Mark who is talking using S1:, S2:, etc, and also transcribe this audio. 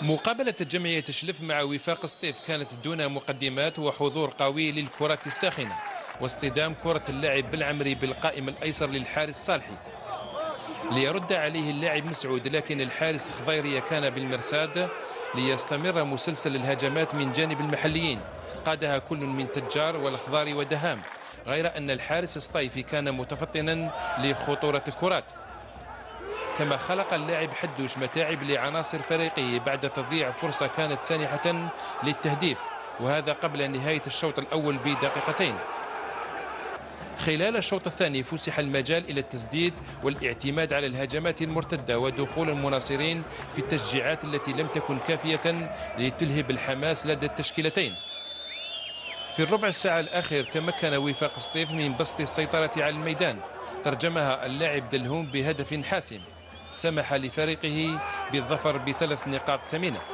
S1: مقابلة جمعية شلف مع وفاق سطيف كانت دون مقدمات وحضور قوي للكرة الساخنة واصطدام كرة اللاعب بالعمري بالقائم الأيسر للحارس صالحي ليرد عليه اللاعب مسعود، لكن الحارس خضيرية كان بالمرصاد ليستمر مسلسل الهجمات من جانب المحليين قادها كل من تجار والخضار ودهام، غير أن الحارس سطيفي كان متفطنا لخطورة الكرات. كما خلق اللاعب حدوش متاعب لعناصر فريقه بعد تضييع فرصة كانت سانحة للتهديف، وهذا قبل نهاية الشوط الأول بدقيقتين. خلال الشوط الثاني فسح المجال إلى التسديد والاعتماد على الهجمات المرتدة ودخول المناصرين في التشجيعات التي لم تكن كافية لتلهب الحماس لدى التشكيلتين. في الربع الساعة الأخير تمكن وفاق سطيف من بسط السيطرة على الميدان، ترجمها اللاعب دلهوم بهدف حاسم سمح لفريقه بالظفر ب3 نقاط ثمينة.